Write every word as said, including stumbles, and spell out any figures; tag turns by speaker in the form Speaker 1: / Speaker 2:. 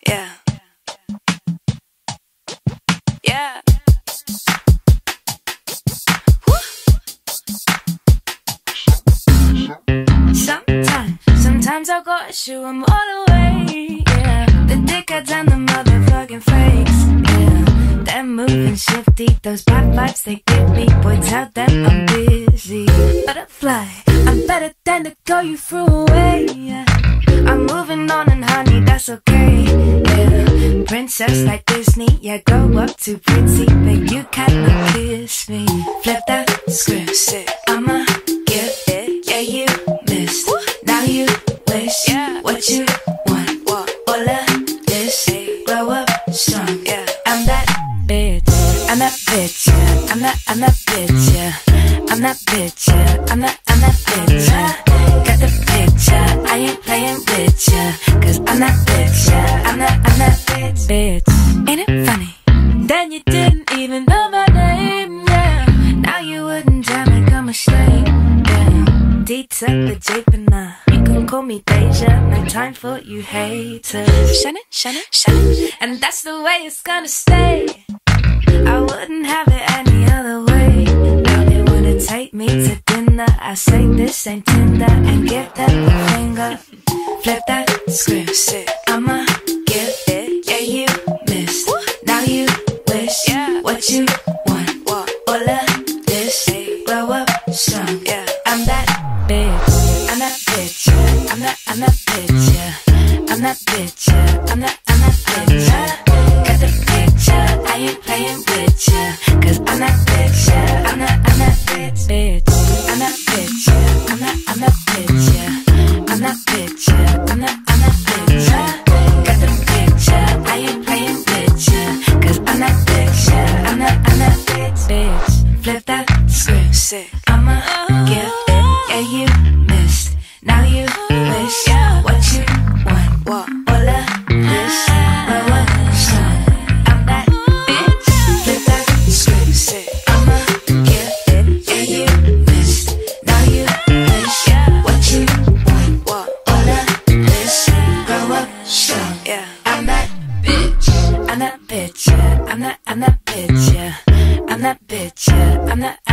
Speaker 1: Yeah. Yeah. Woo. Sometimes, sometimes I gotta shoo 'em all away. Yeah. The dickheads and the motherfucking fakes. Yeah. They're moving shifty. Those bad vibes they give me. Boy, tell them I'm busy. Butterfly, I'm better than the girl you threw away. Yeah. I'm moving on and honey, that's okay. Yeah. Princess like Disney, yeah, grow up too pretty, but you can't kiss me. Flip that script, sick. I'ma give it, yeah, you missed. Now you wish, yeah, what you want, what? All of this, grow up strong, yeah. I'm that bitch, I'm that bitch, yeah. I'm that, I'm that bitch, yeah. I'm that bitch, yeah. I'm that, I'm that bitch, yeah. Got the picture, I ain't playing with ya, cause I'm that bitch, yeah. I'm that, I'm that bitch, bitch. Ain't it funny? Then you didn't even know my name, yeah. Now you wouldn't dare make a mistake, yeah. D-Tech with J Pina. You can call me Deja, no time for you haters. Shine it, shine it, shine it. And that's the way it's gonna stay. I wouldn't have it any other way. Now they wanna take me to dinner. I say this ain't Tinder and give them the finger. Flip that script, sick. I'ma give it, yeah, you missed. Now you wish, yeah, what you want, what? All of this, grow up strong, yeah. I'm that bitch, I'm that bitch, yeah. I'm that, I'm that bitch, yeah. I'm that bitch, yeah. I'm that, I'm that bitch, yeah. Got the picture, I ain't playing with ya, cause I'm that bitch, yeah. I'm that, I'm that bitch, bitch. I'm that bitch, yeah. I'm that, I'm that bitch, yeah. I'm that bitch, yeah. I'm that, I'm that bitch, yeah. Got the picture, I ain't playing with ya, cause I'm that bitch, yeah. I'm that, I'm that bitch, bitch. Flip that script, sick. I'ma give it, yeah, you missed. Now you wish, yeah, what you want, what? All of this, grow up strong. I'm that bitch. Flip that script, sick. I'ma give it, yeah, you missed. Now you wish, yeah, what you want, what? All of this, grow up strong. Yeah, I'm that bitch. I'm that bitch, yeah. I'm that, I'm that bitch, yeah. I'm that bitch, yeah. I'm that.